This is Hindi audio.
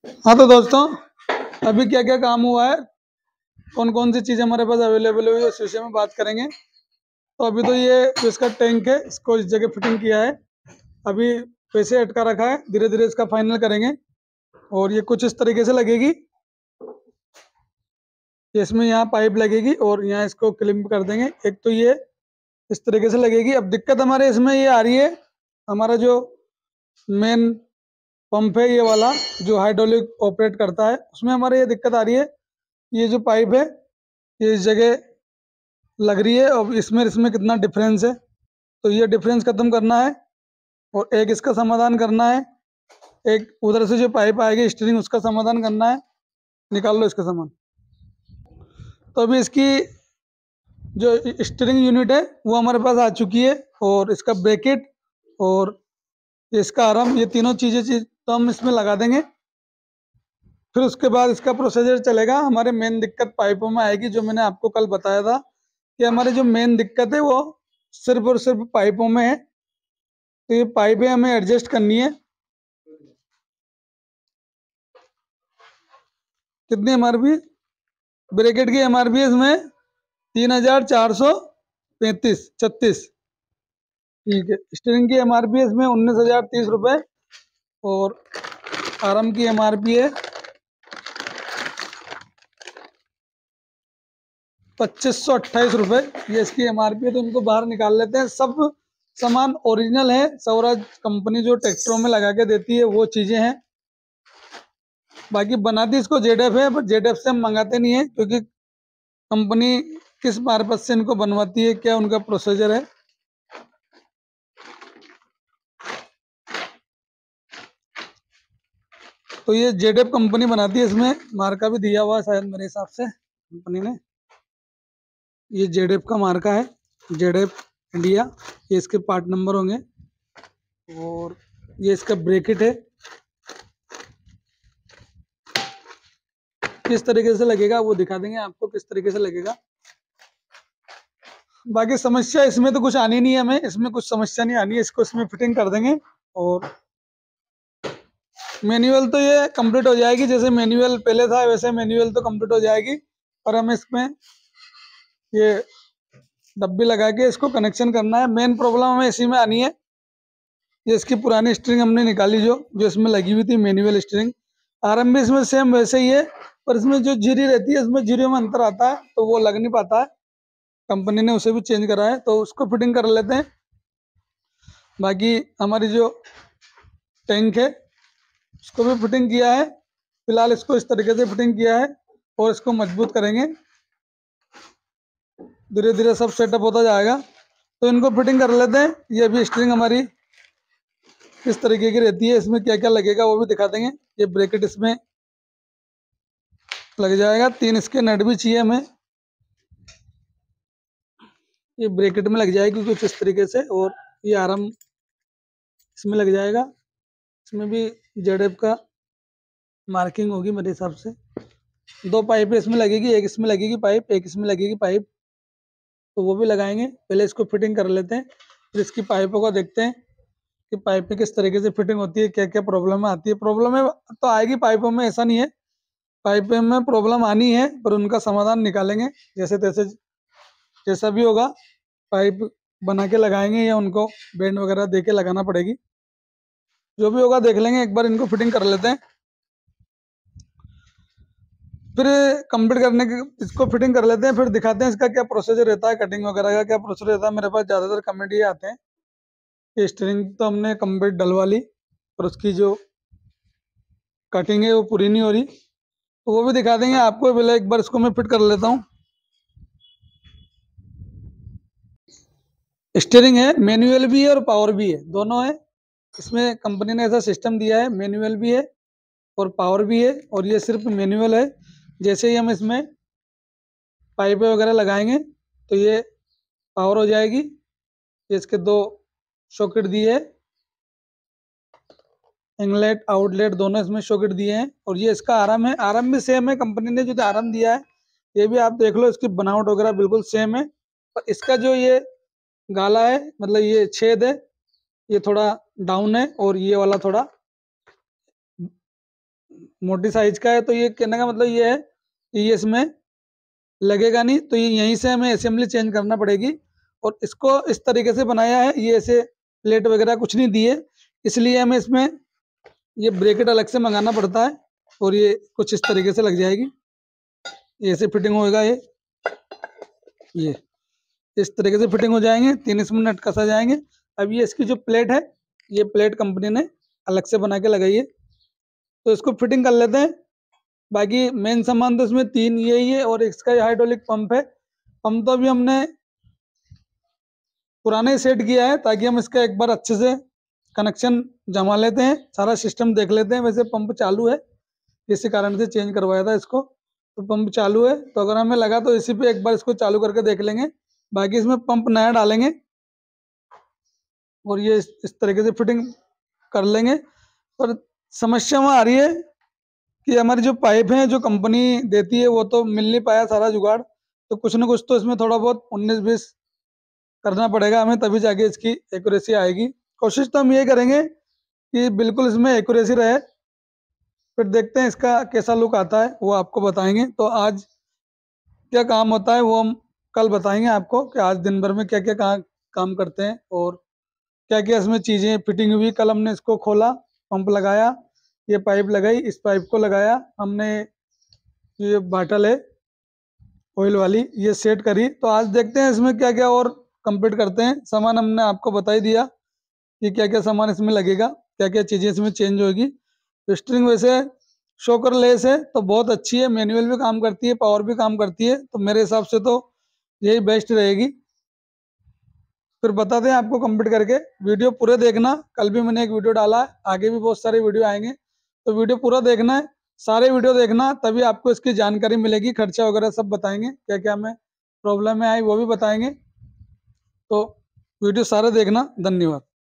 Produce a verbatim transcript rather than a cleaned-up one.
हाँ तो दोस्तों, अभी क्या क्या काम हुआ है, कौन कौन सी चीज़ हमारे पास अवेलेबल हुई है उस विषय में बात करेंगे। तो अभी तो ये जो इसका टैंक है इसको इस जगह फिटिंग किया है। अभी पैसे अटका रखा है, धीरे धीरे इसका फाइनल करेंगे। और ये कुछ इस तरीके से लगेगी, इसमें यहाँ पाइप लगेगी और यहाँ इसको क्लिप कर देंगे। एक तो ये इस तरीके से लगेगी। अब दिक्कत हमारे इसमें ये आ रही है, हमारा जो मेन पंप है ये वाला जो हाइड्रोलिक ऑपरेट करता है, उसमें हमारे ये दिक्कत आ रही है। ये जो पाइप है ये इस जगह लग रही है और इसमें इसमें कितना डिफरेंस है, तो ये डिफरेंस खत्म करना है और एक इसका समाधान करना है। एक उधर से जो पाइप आएगी स्टीयरिंग, उसका समाधान करना है। निकाल लो इसका सामान। तो अभी इसकी जो स्टीयरिंग यूनिट है वो हमारे पास आ चुकी है, और इसका ब्रैकेट और इसका आर्म, ये तीनों चीज़ें चीज तो हम इसमें लगा देंगे। फिर उसके बाद इसका प्रोसीजर चलेगा। हमारे मेन दिक्कत पाइपों में आएगी, जो मैंने आपको कल बताया था कि हमारे जो मेन दिक्कत है वो सिर्फ और सिर्फ पाइपों में है। तो ये पाइपें हमें एडजस्ट करनी है। कितनी एमआरपी? ब्रैकेट की एमआरपी इसमें तीन हजार चार सौ पैंतीस छत्तीस। ठीक है। स्टीयरिंग की एमआरपी है इसमें उन्नीस हजार तीस रुपये, और आरएम की एमआरपी है पच्चीस सौ अट्ठाईस रुपये। ये इसकी एमआरपी है। तो इनको बाहर निकाल लेते हैं। सब सामान ओरिजिनल है, स्वराज कंपनी जो ट्रैक्टरों में लगा के देती है वो चीज़ें हैं। बाकी बनाती इसको जेडएफ है, बट जेडएफ से हम मंगाते नहीं है, क्योंकि कंपनी किस मार्फत से इनको बनवाती है, क्या उनका प्रोसीजर है। तो ये जेडएफ कंपनी बनाती है, इसमें मार्का भी दिया हुआ है शायद मेरे हिसाब से कंपनी ने। ये जेडएफ का मार्का है, जेडएफ इंडिया। ये इसके पार्ट नंबर होंगे। और ये इसका ब्रैकेट है, किस तरीके से लगेगा वो दिखा देंगे आपको, किस तरीके से लगेगा। बाकी समस्या इसमें तो कुछ आनी नहीं है, हमें इसमें कुछ समस्या नहीं आनी है। इसको इसमें फिटिंग कर देंगे और मैनुअल तो ये कंप्लीट हो जाएगी। जैसे मैनुअल पहले था वैसे मैनुअल तो कंप्लीट हो जाएगी। और हमें इसमें ये डब्बी लगा के इसको कनेक्शन करना है। मेन प्रॉब्लम हमें इसी में आनी है। ये इसकी पुरानी स्ट्रिंग हमने निकाली, जो जो इसमें लगी हुई थी मैनुअल स्ट्रिंग। आरएम भी इसमें सेम वैसे ही है, पर इसमें जो जीरी रहती है इसमें जीरो में अंतर आता है, तो वो लग नहीं पाता है। कंपनी ने उसे भी चेंज करा है, तो उसको फिटिंग कर लेते हैं। बाकी हमारी जो टैंक है उसको भी फिटिंग किया है। फिलहाल इसको इस तरीके से फिटिंग किया है और इसको मजबूत करेंगे। धीरे धीरे सब सेटअप होता जाएगा। तो इनको फिटिंग कर लेते हैं। ये भी स्ट्रिंग हमारी किस तरीके की रहती है, इसमें क्या क्या लगेगा वो भी दिखा देंगे। ये ब्रैकेट इसमें लग जाएगा। तीन इसके नट भी चाहिए हमें, ये ब्रैकेट में लग जाएगी कुछ इस तरीके से। और ये आर्म इसमें लग जाएगा। इसमें भी जेडएफ का मार्किंग होगी मेरे हिसाब से। दो पाइप इसमें लगेगी, एक इसमें लगेगी पाइप, एक इसमें लगेगी पाइप। तो वो भी लगाएंगे। पहले इसको फिटिंग कर लेते हैं, फिर इसकी पाइपों को देखते हैं कि पाइप में किस तरीके से फिटिंग होती है, क्या क्या प्रॉब्लम आती है। प्रॉब्लम है तो आएगी पाइपों में, ऐसा नहीं है। पाइपों में प्रॉब्लम आनी है, पर उनका समाधान निकालेंगे जैसे तैसे। जैसा भी होगा पाइप बना के लगाएंगे, या उनको बैंड वगैरह दे के लगाना पड़ेगी। जो भी होगा देख लेंगे। एक बार इनको फिटिंग कर लेते हैं, फिर कंप्लीट करने के इसको फिटिंग कर लेते हैं, फिर दिखाते हैं इसका क्या प्रोसीजर रहता है, कटिंग वगैरह का क्या प्रोसीजर रहता है। मेरे पास ज़्यादातर कमेंट ये आते हैं कि स्टीयरिंग तो हमने कंप्लीट डलवा ली, पर उसकी जो कटिंग है वो पूरी नहीं हो रही। तो वो भी दिखा देंगे आपको। पहले एक बार इसको मैं फिट कर लेता हूँ। स्टीयरिंग है, मैनुअल भी है और पावर भी है, दोनों है। इसमें कंपनी ने ऐसा सिस्टम दिया है, मैनुअल भी है और पावर भी है। और ये सिर्फ मैनुअल है। जैसे ही हम इसमें पाइपें वगैरह लगाएंगे तो ये पावर हो जाएगी। ये इसके दो सॉकेट दिए हैं, इनलेट आउटलेट दोनों इसमें सॉकेट दिए हैं। और ये इसका आर्म है, आर्म भी सेम है। कंपनी ने जो आर्म दिया है ये भी आप देख लो, इसकी बनावट वगैरह बिल्कुल सेम है। पर इसका जो ये गाला है, मतलब ये छेद है, ये थोड़ा डाउन है, और ये वाला थोड़ा मोटी साइज का है, तो ये कहने का मतलब ये है कि ये इसमें लगेगा नहीं, तो ये यहीं से हमें असेंबली चेंज करना पड़ेगी। और इसको इस तरीके से बनाया है, ये ऐसे प्लेट वगैरह कुछ नहीं दिए, इसलिए हमें इसमें ये ब्रैकेट अलग से मंगाना पड़ता है। और ये कुछ इस तरीके से लग जाएगी, ये ऐसे फिटिंग होएगा, ये ये इस तरीके से फिटिंग हो जाएंगे, तीन इसमें नट कसा जाएंगे। अब ये इसकी जो प्लेट है, ये प्लेट कंपनी ने अलग से बना के लगाई है, तो इसको फिटिंग कर लेते हैं। बाकी मेन सामान तो इसमें तीन यही है, और इसका हाइड्रोलिक पंप है। पंप तो अभी हमने पुराने ही सेट किया है, ताकि हम इसका एक बार अच्छे से कनेक्शन जमा लेते हैं, सारा सिस्टम देख लेते हैं। वैसे पंप चालू है, इसी कारण से चेंज करवाया था इसको, तो पंप चालू है, तो अगर हमें लगा तो इसी पे एक बार इसको चालू करके देख लेंगे। बाकी इसमें पंप नया डालेंगे और ये इस, इस तरीके से फिटिंग कर लेंगे। पर समस्या वहाँ आ रही है कि हमारी जो पाइप है जो कंपनी देती है, वो तो मिल नहीं पाया सारा जुगाड़, तो कुछ ना कुछ तो इसमें थोड़ा बहुत उन्नीस बीस करना पड़ेगा हमें, तभी जाके इसकी एक्यूरेसी आएगी। कोशिश तो हम ये करेंगे कि बिल्कुल इसमें एक्यूरेसी रहे, फिर देखते हैं इसका कैसा लुक आता है, वो आपको बताएंगे। तो आज क्या काम होता है वो हम कल बताएंगे आपको, कि आज दिन भर में क्या क्या का, काम करते हैं और क्या क्या इसमें चीज़ें फिटिंग हुई। कल हमने इसको खोला, पंप लगाया, ये पाइप लगाई, इस पाइप को लगाया हमने, ये बाटल है ऑयल वाली, ये सेट करी। तो आज देखते हैं इसमें क्या क्या और कंप्लीट करते हैं। सामान हमने आपको बता ही दिया कि क्या क्या सामान इसमें लगेगा, क्या क्या चीज़ें इसमें चेंज होगी। स्ट्रिंग वैसे शोकर लेस है, तो बहुत अच्छी है, मैनुअल भी काम करती है, पावर भी काम करती है, तो मेरे हिसाब से तो यही बेस्ट रहेगी। फिर बता दें आपको कंप्लीट करके। वीडियो पूरे देखना, कल भी मैंने एक वीडियो डाला है, आगे भी बहुत सारे वीडियो आएंगे, तो वीडियो पूरा देखना है, सारे वीडियो देखना, तभी आपको इसकी जानकारी मिलेगी। खर्चा वगैरह सब बताएंगे, क्या क्या हमें प्रॉब्लम में आई वो भी बताएंगे, तो वीडियो सारे देखना। धन्यवाद।